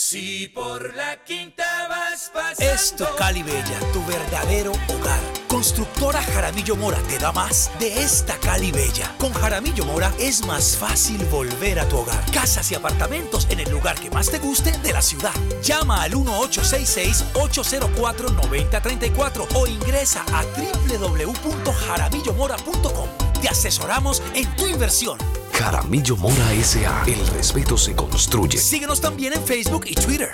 Si por la quinta vas pasando. Es tu Cali Bella, tu verdadero hogar. Constructora Jaramillo Mora te da más de esta Cali Bella. Con Jaramillo Mora es más fácil volver a tu hogar. Casas y apartamentos en el lugar que más te guste de la ciudad. Llama al 1866-804-9034 o ingresa a www.jaramillomora.com. Te asesoramos en tu inversión. Jaramillo Mora S.A. El respeto se construye. Síguenos también en Facebook y Twitter.